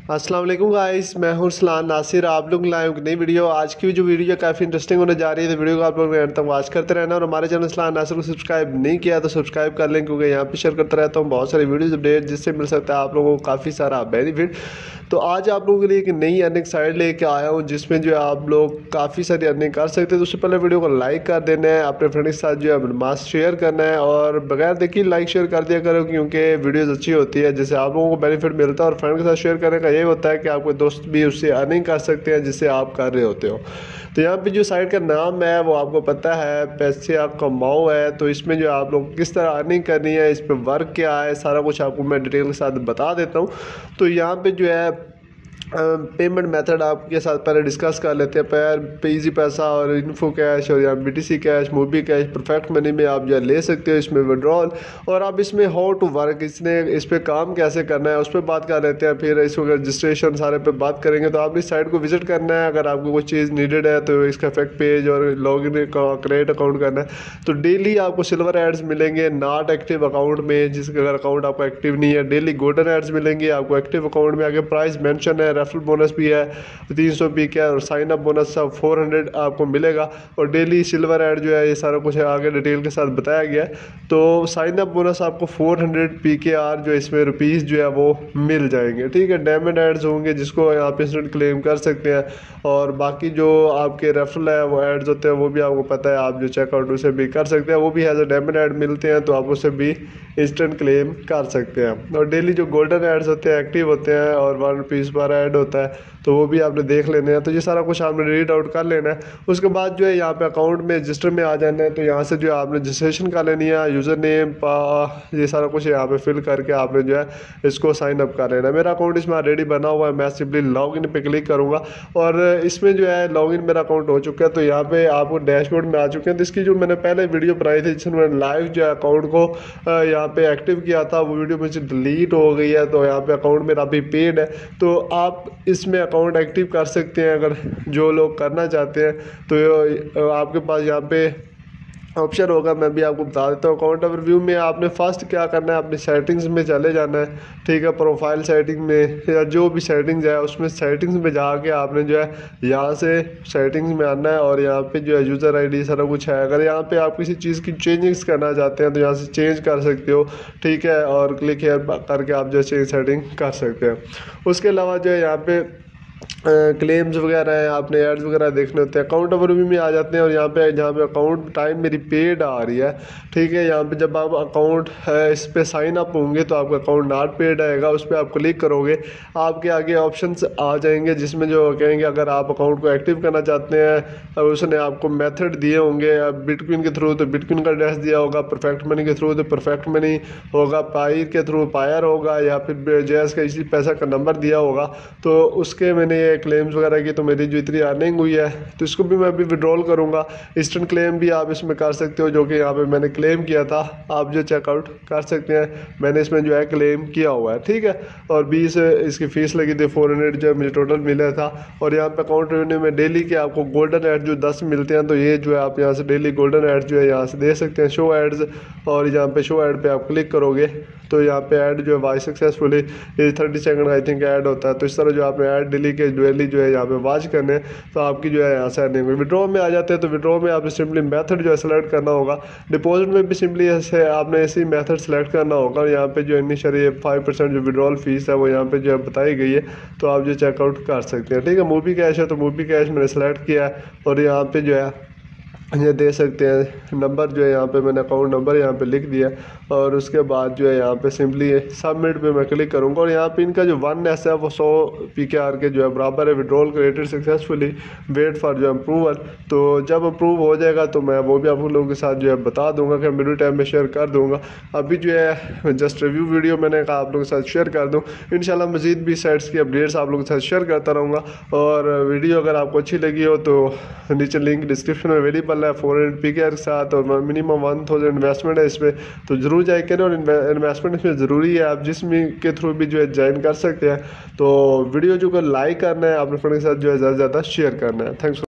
अस्सलाम वालेकुम गाइस, मैं हूं सलान नासिर। आप लोग लाए एक नई वीडियो। आज की जो वीडियो काफ़ी इंटरेस्टिंग होने जा रही है, तो वीडियो को आप लोग एंड तक वॉच करते रहना। और हमारे चैनल सलान नासिर को सब्सक्राइब नहीं किया तो सब्सक्राइब कर लें, क्योंकि यहाँ पे शेयर करता रहता हूँ बहुत सारी वीडियोज़ अपडेट, जिससे मिल सकता है आप लोगों को काफ़ी सारा बेनिफिट। तो आज आप लोगों के लिए एक नई अर्निंग साइट लेके आया हूँ, जिसमें जो है आप लोग काफ़ी सारी अर्निंग कर सकते हैं। तो उससे पहले वीडियो को लाइक कर देना है, अपने फ्रेंड के साथ जो है मास शेयर करना है, और बगैर देखिए लाइक शेयर कर दिया करो, क्योंकि वीडियोज़ अच्छी होती है, जिससे आप लोगों को बेनिफिट मिलता है। और फ्रेंड के साथ शेयर करने का ये होता है कि आपके दोस्त भी उससे अर्निंग कर सकते हैं, जिससे आप कर रहे होते हो। तो यहाँ पे जो साइट का नाम है वो आपको पता है, पैसे आप कमाओ है। तो इसमें जो आप लोग किस तरह अर्निंग करनी है, इस पर वर्क क्या है, सारा कुछ आपको मैं डिटेल के साथ बता देता हूँ। तो यहाँ पे जो है पेमेंट मेथड आपके साथ पहले डिस्कस कर लेते हैं। पे इजी पैसा और इन्फो कैश और या BTC cash, movie cash, perfect money में आप जो ले सकते हो इसमें विड्रॉल। और आप इसमें हाउ टू वर्क, इस पे काम कैसे करना है उस पर बात कर लेते हैं। फिर इसको रजिस्ट्रेशन सारे पे बात करेंगे। तो आप इस साइट को विजिट करना है, अगर आपको कोई चीज़ नीडेड है तो इसका फैक्ट पेज और लॉगिन क्रिएट अकाउंट करना है। तो डेली आपको सिल्वर एड्स मिलेंगे नॉट एक्टिव अकाउंट में, जिसका अगर अकाउंट आपका एक्टिव नहीं है। डेली गोल्डन एड्स मिलेंगे आपको एक्टिव अकाउंट में। आगे प्राइस मेंशन है, रेफरल बोनस भी है 300 पी का, और साइन अप बोनस सब 400 आपको मिलेगा। और डेली सिल्वर ऐड जो है ये सारा कुछ है आगे डिटेल के साथ बताया गया है। तो साइन अप बोनस आपको 400 PKR जो इसमें रुपीज़ जो है वो मिल जाएंगे, ठीक है। डायमंड एड्स होंगे जिसको आप इंस्टेंट क्लेम कर सकते हैं। और बाकी जो आपके रेफरल है वो एड्स होते हैं, वो भी आपको पता है, आप जो चेकआउट उसे भी कर सकते हैं, वो भी एज अ डायमंड ऐड मिलते हैं, तो आप उसे भी इंस्टेंट क्लेम कर सकते हैं। और डेली जो गोल्डन एड्स होते हैं एक्टिव होते हैं, और 1 रुपीज़ पर ऐड होता है, तो वो भी आपने देख लेने हैं। तो ये सारा कुछ आपने रीड आउट कर लेना है। उसके बाद जो है यहाँ पे अकाउंट में रजिस्टर में आ जाना है। तो यहाँ से जो है आपने रजिस्ट्रेशन कर लेनी है, यूज़र नेम ये सारा कुछ यहाँ पे फिल करके आपने जो है इसको साइन अप कर लेना है। मेरा अकाउंट इसमें ऑलरेडी बना हुआ है, मैं सिंपली लॉगिन पे क्लिक करूँगा, और इसमें जो है लॉगिन मेरा अकाउंट हो चुका है। तो यहाँ पे आपको डैशबोर्ड में आ चुके हैं। तो इसकी जो मैंने पहले वीडियो बनाई थी जिसमें मैंने लाइव जो है अकाउंट को यहाँ पे एक्टिव किया था, वो वीडियो मुझे डिलीट हो गई है। तो यहाँ पे अकाउंट मेरा अभी पेड है, तो आप इसमें अकाउंट एक्टिव कर सकते हैं अगर जो लोग करना चाहते हैं। तो आपके पास यहाँ पे ऑप्शन होगा, मैं भी आपको बता देता हूँ। अकाउंट ओवरव्यू में आपने फर्स्ट क्या करना है, अपनी सेटिंग्स में चले जाना है, ठीक है। प्रोफाइल सेटिंग में या जो भी सेटिंग्स है उसमें सेटिंग्स में जाके आपने जो है यहाँ से सेटिंग्स में आना है, और यहाँ पे जो है यूज़र ID सारा कुछ है। अगर यहाँ पे आप किसी चीज़ की चेंजिंग्स करना चाहते हैं तो यहाँ से चेंज कर सकते हो, ठीक है। और क्लिक हेयर करके आप जो है चेंज सेटिंग कर सकते हैं। उसके अलावा जो है यहाँ पे क्लेम्स वगैरह हैं, आपने एड्स वगैरह देखने होते हैं। अकाउंट ओवरव्यू में आ जाते हैं, और यहाँ पे जहाँ पे अकाउंट टाइम मेरी पेड आ रही है, ठीक है। यहाँ पे जब आप अकाउंट इस पर साइन अप होंगे तो आपका अकाउंट नॉट पेड आएगा, उस पर आप क्लिक करोगे, आपके आगे ऑप्शंस आ जाएंगे जिसमें जो कहेंगे अगर आप अकाउंट को एक्टिव करना चाहते हैं। उसने आपको मेथड दिए होंगे, बिटकॉइन के थ्रू तो बिटकॉइन का एड्रेस दिया होगा, परफेक्ट मनी के थ्रू तो परफेक्ट मनी होगा, पायर के थ्रू पायर होगा, या फिर जैस का इसी पैसा का नंबर दिया होगा। तो उसके मैंने क्लेम्स वगैरह की तो मेरी जो इतनी अर्निंग हुई है, तो इसको भी मैं अभी विड्रॉल करूंगा। इंस्टेंट क्लेम भी आप इसमें कर सकते हो, जो कि यहाँ पे मैंने क्लेम किया था, आप जो चेकआउट कर सकते हैं। मैंने इसमें जो है क्लेम किया हुआ है, ठीक है। और 20 इसकी फ़ीस लगी थी, 400 जो मुझे टोटल मिला था। और यहाँ पे अकाउंट रेवेन्यू में डेली के आपको गोल्डन एड जो 10 मिलते हैं, तो ये जो है आप यहाँ से डेली गोल्डन एड जो है यहाँ से दे सकते हैं, शो एड्स। और यहाँ पे शो एड पे आप क्लिक करोगे तो यहाँ पे ऐड जो है वाई सक्सेसफुली ये 30 सेकंड आई थिंक ऐड होता है। तो इस तरह जो आपने ऐड डेली के डेली जो है यहाँ पे वॉच करने, तो आपकी जो है यहाँ से अर्निंग। विड्रॉ में आ जाते हैं, तो विड्रॉ में आपने सिंपली मेथड जो है सेलेक्ट करना होगा। डिपॉजिट में भी सिंपली ऐसे आपने ऐसी मेथड सेलेक्ट करना होगा। और यहाँ पे जो इनिशियली 5% जो विड्रॉल फीस है वो यहाँ पे जो है बताई गई है, तो आप जो चेकआउट कर सकते हैं, ठीक है। मूवी कैश है तो मूवी कैश मैंने सेलेक्ट किया है, और यहाँ पे जो है ये दे सकते हैं नंबर जो है यहाँ पे मैंने अकाउंट नंबर यहाँ पे लिख दिया। और उसके बाद जो है यहाँ पे सिंपली सबमिट पे मैं क्लिक करूँगा, और यहाँ पे इनका जो 1S है वो 100 PKR के जो है बराबर है। Withdrawal created successfully, wait for जो अप्रूवल। तो जब अप्रूव हो जाएगा तो मैं वो भी आप लोगों के साथ जो है बता दूंगा, कि वीडियो टाइम में शेयर कर दूंगा। अभी जो है जस्ट रिव्यू वीडियो मैंने कहा आप लोगों के साथ शेयर कर दूँ। इंशाल्लाह मज़ीद भी साइट्स की अपडेट्स आप लोगों के साथ शेयर करता रहूँगा। और वीडियो अगर आपको अच्छी लगी हो तो नीचे लिंक डिस्क्रिप्शन में अवेलेबल है 400 PKR के साथ, और मिनिमम 1000 इन्वेस्टमेंट है इसमें, तो जरूर जाए करें। और इन्वेस्टमेंट इसमें ज़रूरी है, आप जिसमें के थ्रू भी जो है ज्वाइन कर सकते हैं। तो वीडियो जो को लाइक करना है, अपने फ्रेंड के साथ जो है ज़्यादा से ज़्यादा शेयर करना है। थैंक्स।